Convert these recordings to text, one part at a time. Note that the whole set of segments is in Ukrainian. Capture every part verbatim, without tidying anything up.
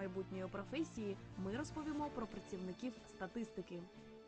майбутньої професії ми розповімо про працівників статистики.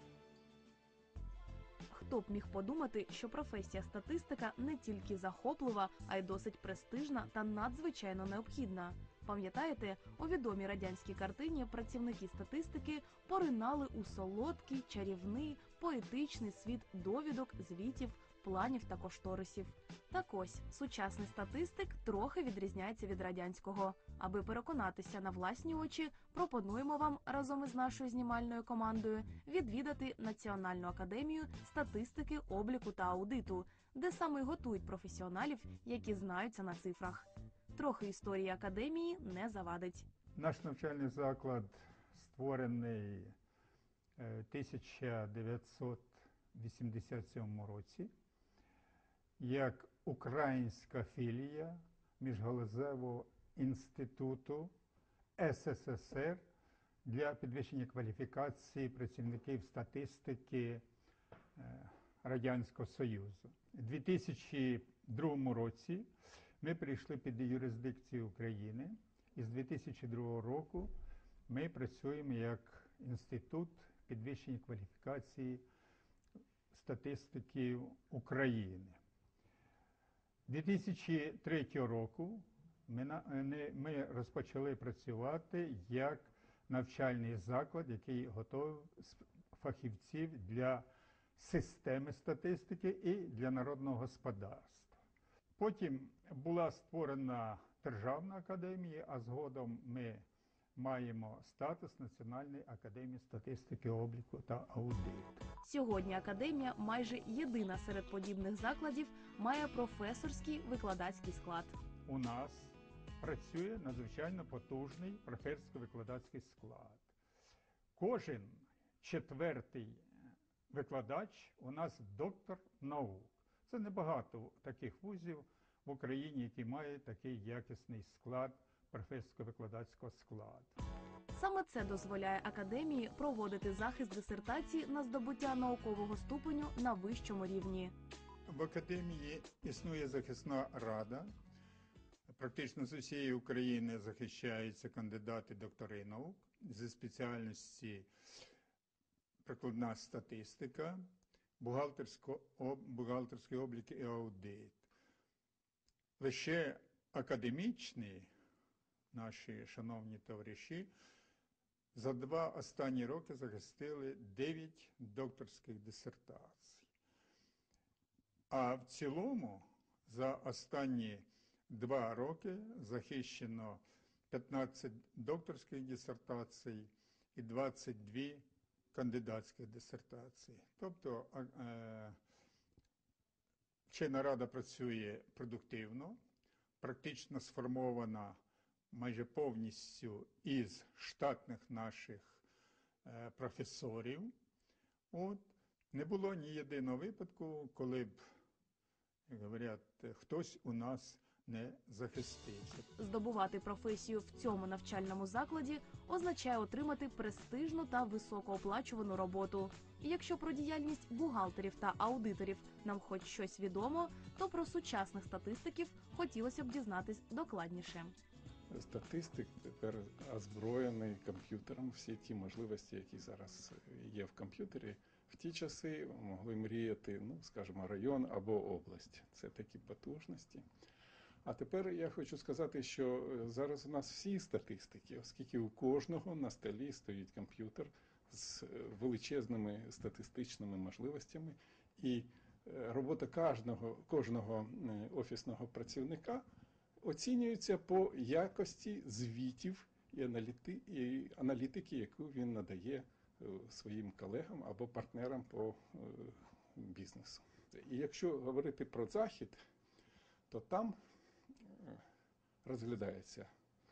Хто б міг подумати, що професія статистика не тільки захоплива, а й досить престижна та надзвичайно необхідна. Пам'ятаєте, у відомій радянській картині працівники статистики поринали у солодкий, чарівний, поетичний світ довідок, звітів, планів та кошторисів. Так ось, сучасний статистик трохи відрізняється від радянського. Аби переконатися на власні очі, пропонуємо вам разом із нашою знімальною командою відвідати Національну академію статистики, обліку та аудиту, де саме готують професіоналів, які знаються на цифрах. Трохи історії академії не завадить. Наш навчальний заклад створений в тисяча дев'ятсот вісімдесят сьомому році як українська філія Міжгалузевого інституту ес ес ес ер для підвищення кваліфікації працівників статистики Радянського Союзу. У дві тисячі другому році ми прийшли під юрисдикцію України, і з дві тисячі другого року ми працюємо як інститут підвищення кваліфікації статистики України. дві тисячі третього року ми, ми розпочали працювати як навчальний заклад, який готовив фахівців для системи статистики і для народного господарства. Потім була створена Державна академія, а згодом ми маємо статус Національної академії статистики, обліку та аудиту. Сьогодні академія, майже єдина серед подібних закладів, має професорський викладацький склад. У нас працює надзвичайно потужний професорсько-викладацький склад. Кожен четвертий викладач у нас доктор наук. Це небагато таких вузів в Україні, які мають такий якісний склад професорсько-викладацького складу. Саме це дозволяє академії проводити захист дисертації на здобуття наукового ступеню на вищому рівні. В академії існує захисна рада. Практично з усієї України захищаються кандидати доктори наук зі спеціальності прикладна статистика, бухгалтерський облік і аудит. Лише академічні наші шановні товариші за два останні роки захистили дев'ять докторських дисертацій. А в цілому за останні два роки захищено п'ятнадцять докторських дисертацій і двадцять дві кандидатських дисертацій. Тобто вчена рада працює продуктивно, практично сформована майже повністю із штатних наших професорів. От. Не було ні єдиного випадку, коли б, як говорять, хтось у нас не захистився. Здобувати професію в цьому навчальному закладі означає отримати престижну та високооплачувану роботу. І якщо про діяльність бухгалтерів та аудиторів нам хоч щось відомо, то про сучасних статистиків хотілося б дізнатись докладніше. Статистик тепер озброєний комп'ютером. Всі ті можливості, які зараз є в комп'ютері, в ті часи могли мріяти, ну, скажімо, район або область. Це такі потужності. А тепер я хочу сказати, що зараз у нас всі статистики, оскільки у кожного на столі стоїть комп'ютер з величезними статистичними можливостями, і робота кожного, кожного офісного працівника оцінюється по якості звітів і, аналіти, і аналітики, яку він надає своїм колегам або партнерам по бізнесу. І якщо говорити про Захід, то там розглядається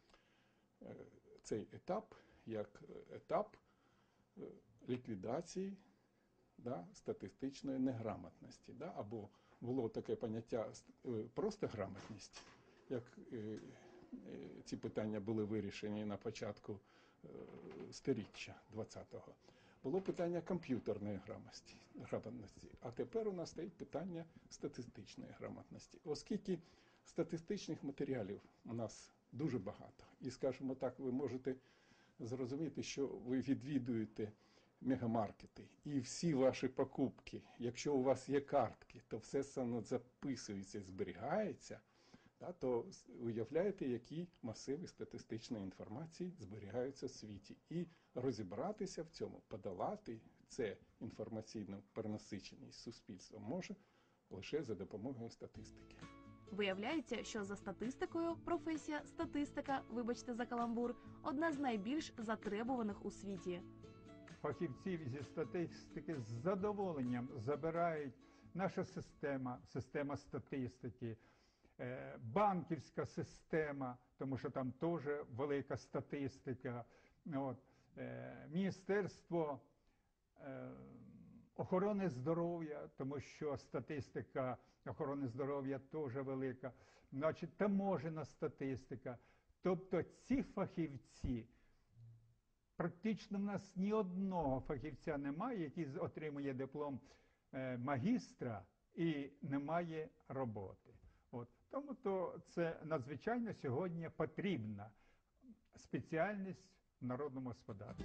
цей етап як етап ліквідації, да, статистичної неграмотності. Да, або було таке поняття просто грамотність, як ці питання були вирішені на початку сторіччя двадцятого. Було питання комп'ютерної грамотності, а тепер у нас стоїть питання статистичної грамотності. Оскільки статистичних матеріалів у нас дуже багато. І, скажімо так, ви можете зрозуміти, що ви відвідуєте мегамаркети і всі ваші покупки, якщо у вас є картки, то все саме записується, зберігається, да, то уявляєте, які масиви статистичної інформації зберігаються в світі. І розібратися в цьому, подолати це інформаційну перенасиченість суспільства може лише за допомогою статистики. Виявляється, що за статистикою професія статистика, вибачте за каламбур, одна з найбільш затребуваних у світі. Фахівців зі статистики з задоволенням забирають наша система, система статистики, е, банківська система, тому що там теж велика статистика, от, е, Міністерство е, охорони здоров'я, тому що статистика охорони здоров'я теж велика, значить таможена статистика. Тобто ці фахівці, практично в нас ні одного фахівця немає, який отримує диплом е, магістра і не має роботи. От. Тому то це надзвичайно сьогодні потрібна спеціальність в народному господарстві.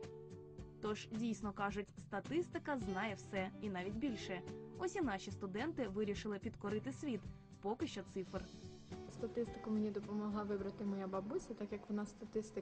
Тож, дійсно кажуть, статистика знає все і навіть більше. Ось і наші студенти вирішили підкорити світ, поки що цифр. Статистику мені допомогла вибрати моя бабуся, так як вона статистик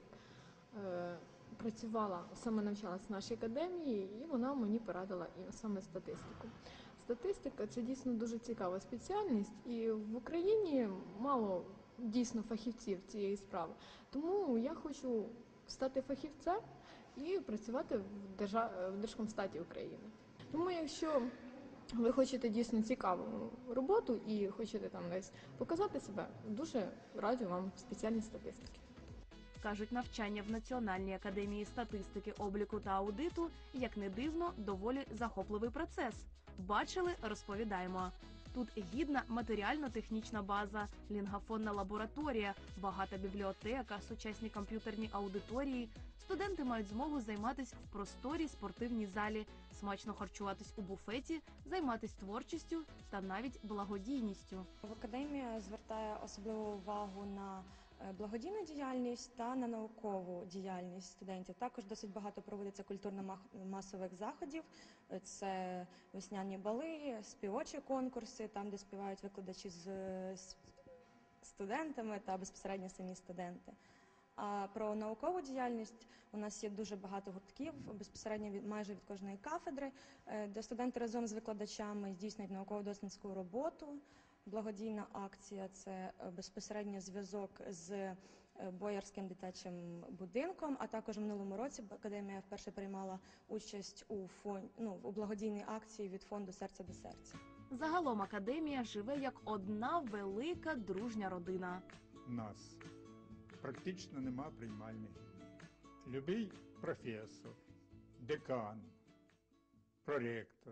е, працювала, саме навчалась в нашій академії, і вона мені порадила і саме статистику. Статистика – це дійсно дуже цікава спеціальність, і в Україні мало дійсно фахівців цієї справи. Тому я хочу стати фахівцем і працювати в, держав... в Держкомстаті України. Тому якщо ви хочете дійсно цікаву роботу і хочете там десь показати себе, дуже раджу вам спеціальність статистики. Кажуть, навчання в Національній академії статистики, обліку та аудиту, як не дивно, доволі захопливий процес. Бачили, розповідаємо. Тут гідна матеріально-технічна база, лінгафонна лабораторія, багата бібліотека, сучасні комп'ютерні аудиторії. Студенти мають змогу займатися в просторій спортивній залі, смачно харчуватись у буфеті, займатися творчістю та навіть благодійністю. В академія звертає особливу увагу на благодійну діяльність та на наукову діяльність студентів. Також досить багато проводиться культурно-масових заходів. Це весняні бали, співочі конкурси, там, де співають викладачі з студентами та безпосередньо самі студенти. А про наукову діяльність у нас є дуже багато гуртків, безпосередньо від, майже від кожної кафедри, де студенти разом з викладачами здійснюють науково-дослідницьку роботу. Благодійна акція – це безпосередньо зв'язок з Боярським дитячим будинком, а також в минулому році академія вперше приймала участь у, фон... ну, у благодійній акції від фонду «Серце до серця». Загалом академія живе як одна велика дружня родина. У нас практично нема приймальних. Любий професор, декан, проректор,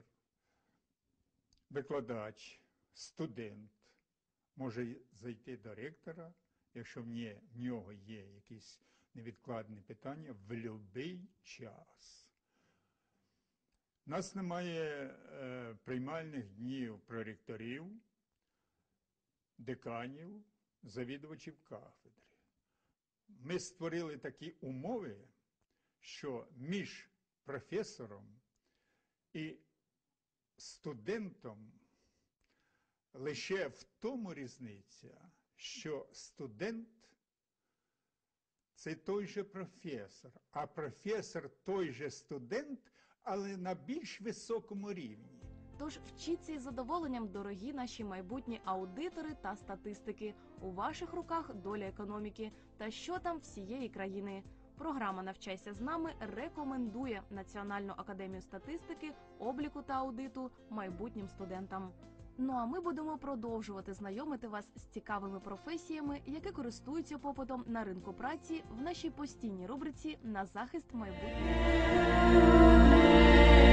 викладач, студент може зайти до ректора, якщо в нього є якісь невідкладні питання, в будь-який час. У нас немає е, приймальних днів проректорів, деканів, завідувачів кафедри. Ми створили такі умови, що між професором і студентом лише в тому різниця, що студент – це той же професор, а професор – той же студент, але на більш високому рівні. Тож вчіться із задоволенням, дорогі наші майбутні аудитори та статистики. У ваших руках доля економіки та що там всієї країни. Програма «Навчайся з нами» рекомендує Національну академію статистики, обліку та аудиту майбутнім студентам. Ну а ми будемо продовжувати знайомити вас з цікавими професіями, які користуються попитом на ринку праці в нашій постійній рубриці «На захист майбутнього».